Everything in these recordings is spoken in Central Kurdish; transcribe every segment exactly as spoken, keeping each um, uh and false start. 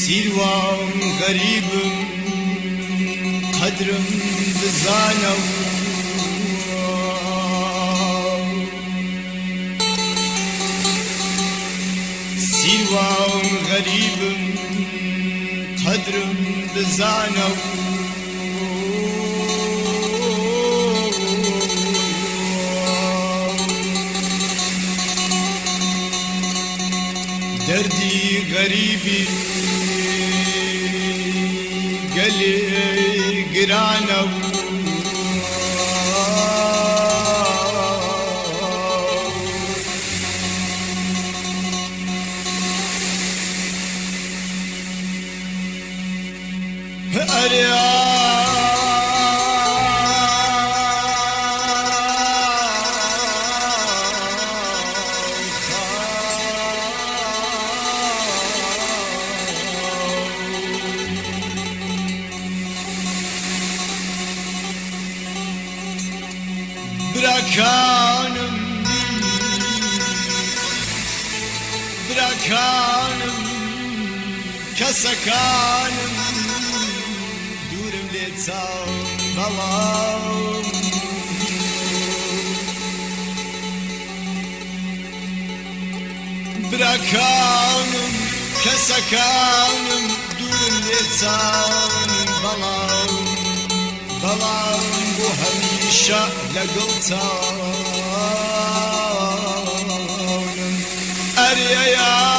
سیروان غریبم قدرم بزانم سیروان غریبم قدرم بزانم دردی غریبی قلي قرانا براكانم براكانم كسكانم دورم ليتساو بلام براكانم كسكانم دورم ليتساو بلام بلام بو هميشه لقلتانم أرياي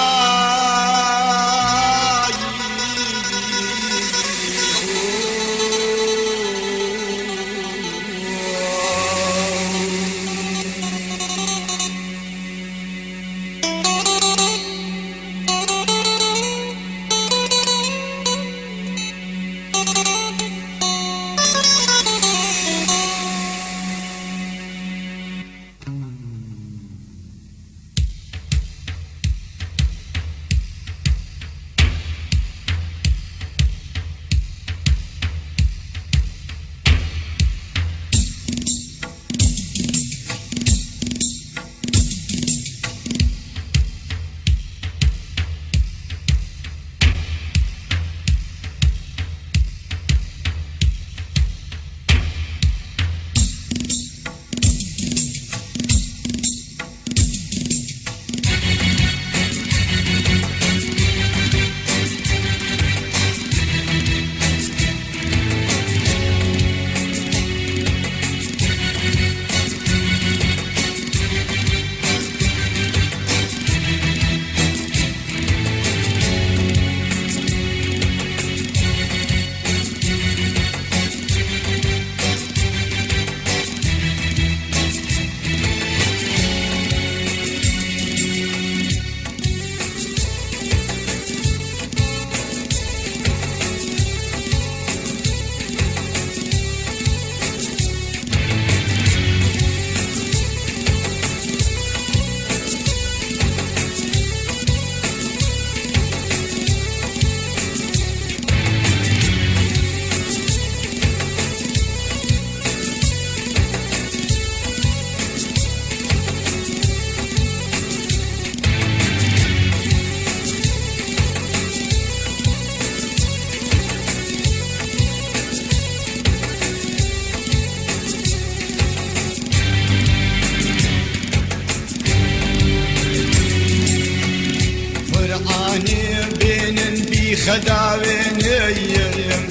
خداويني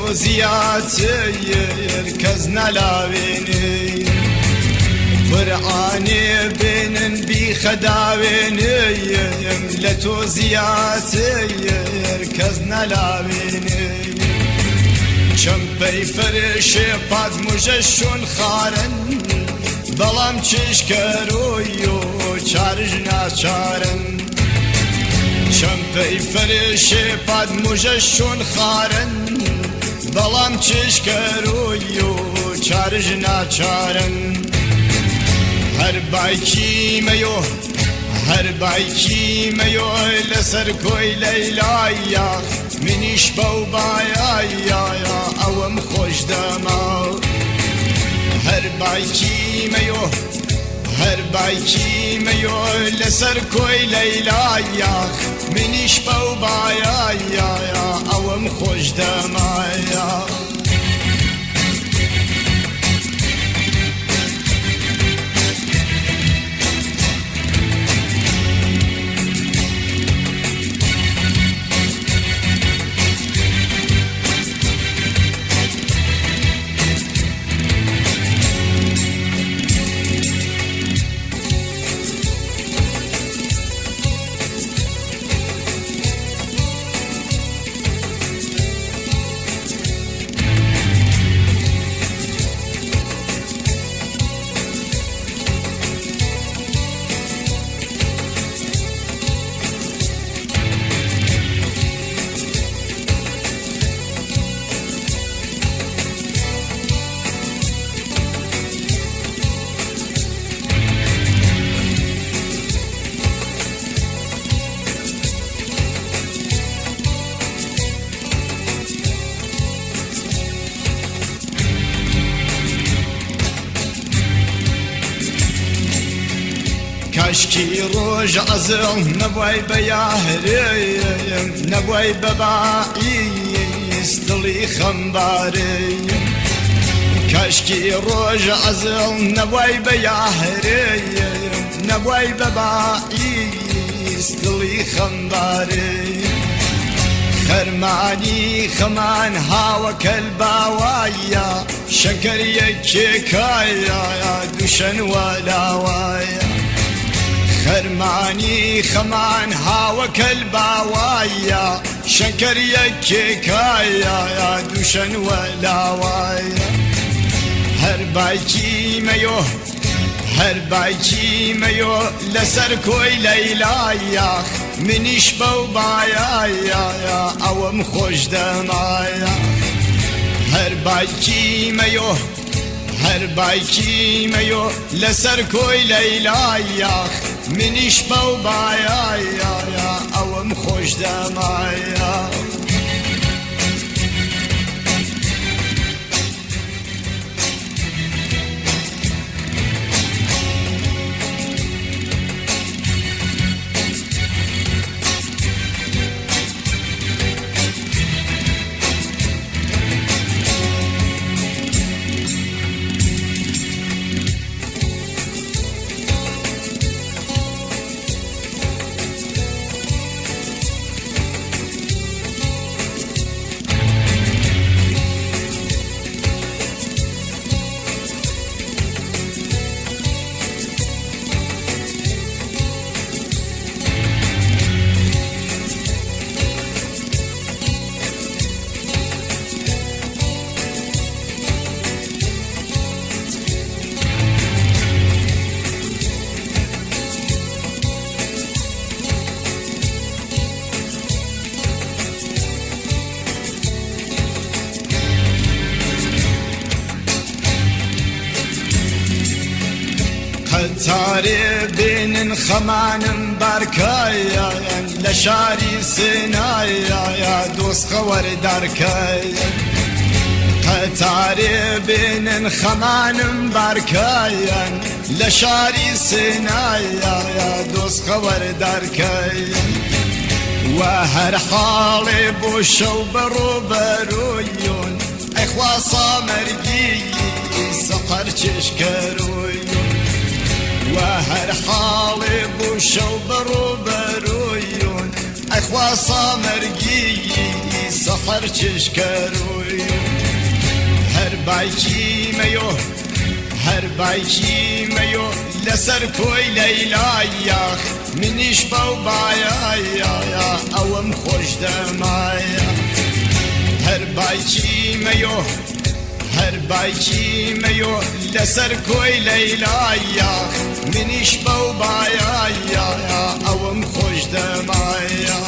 لتوزياتي ركزنا لاويني قرآني بين بخداويني لتوزياتي ركزنا لاويني شمبي فرش قد مجشون خارن بلام چشکرویو چارجنا چارن شمپی فرش پاد مجشون خارن بلام چشکرویو چارجنا چارن هر بایکی میو هر بایکی میو لسر کوی لیلایا منیش باو بایا اوم خوش دما هر بایکی میو هەر بایکی مەیۆ لەسەر کۆی لەیلایە منیش بەو بایایە ئەوەم خۆش دەمایە کاشکی ڕۆژ ئەزڵ نەبوای بە یاهرەیەم نەبوای بە باعیس دڵی خەمبارەیەم کاشکی ڕۆژ ئەزڵ نەبوای بە یاهرەیەم نەبوای بە باعیس دڵی خەمبارەیەم خەرمانی خەمان هاوەکەل باوایە شەکەریەکێکایە دووشەن وەلاوایە خەرمانی خەمان هاوەکەل باوایە شەکەریەکێکایە دووشەن وەلاوایە هەر بایکی مەیۆ هەر بایکی مەیۆ لەسەر کۆی لەیلایە منیش بەو بایایە ئەوەم خۆش دەمایە هەر بایکی مەیۆ هەر بایکی مەیۆ لەسەر کۆی لەیلایە منیش بەو بایایە ئەوەم خۆش دەمایە قەتارێ بێنن خەمانم بارکایەن لە شاری سنایە دۆستخە وەردارکایەن قەتارێ بێنن خەمانم بارکایەن لە شاری سنایە دۆستخە وەردارکایەن و هەر حاڵێ بۆ شەو بەڕۆبەرۆیۆن ئەیخوا سامەرگی سەقەر چێشکەرۆیۆن و هەر حاڵێ بۆ شەو بەڕۆبەرۆیۆن ئەیخوا سامەرگی سەقەر چێشکەرۆیۆن هەر بایکی مەیۆ هەر بایکی مەیۆ لەسەر کۆی لەیلایە منیش بەو بایایە ئەوەم خۆش دەمایە هەر بایکی مەیۆ هەر بایکی مەیۆ لەسەر کۆی لەیلایە منیش بەو بایایە ئەوەم خۆش دەمایە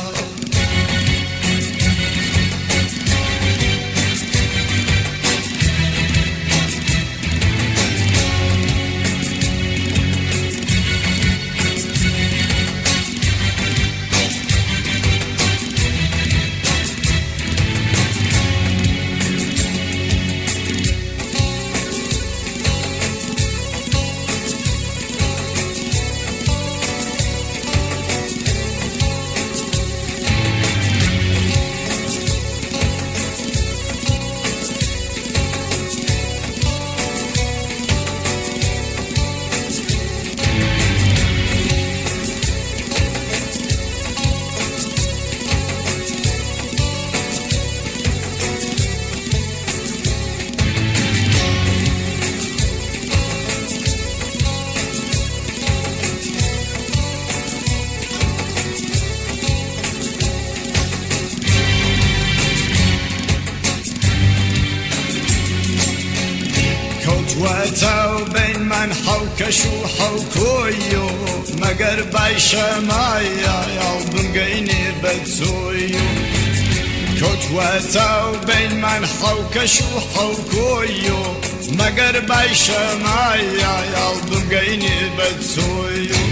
وتو بين من حوكش وحوكويو مگر بايشمايا يالبم قيني بتسويو كوت وتو بين من حوكش وحوكويو مگر بايشمايا يالبم قيني بتسويو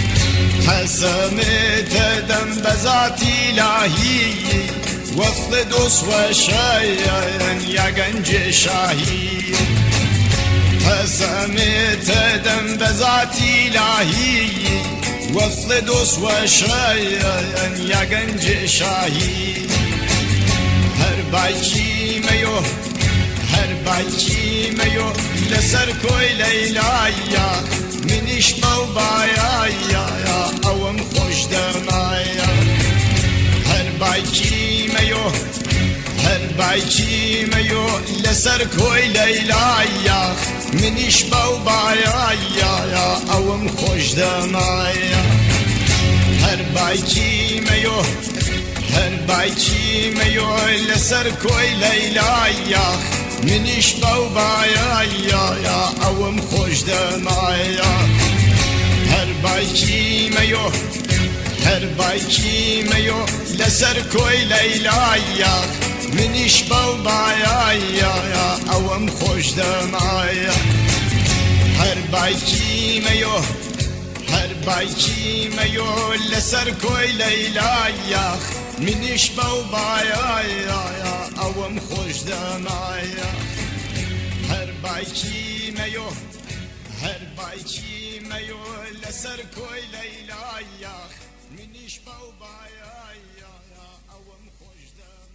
حسمت دم بذات إلهي وصل دوس وشايا يا جنج شاهي حسمت دم بذات إلهي وصل دوس وشايا يا جنج شاهي هر بايكي ميو هر بايكي ميو لسر كوي ليلايا منيش موبايا يا يا اوم خوش دمايا هر بايكي ميو هر بايكي ميو لسر كوي ليلايا منيش موبايا يا يا اوم خوش دمايا هر بايكي ميو هر بايكي ميو لسر كوي ليلايا منيش موبايا يا يا اوم خوش دمايا هر بايكي ميو هر بايكي ميو لسر كوي ليلايا منيش موبايا يا يا اوم خوش دمايا هر بايكي ميو هر بايكي ميو لسر كوي ليلايا منيش موبايا يا يا اوم خوش دمايا هر بايكي ميو هر بايكي ميو لسر كوي ليلايا منيش موبايا يا يا اوم خوش دمايا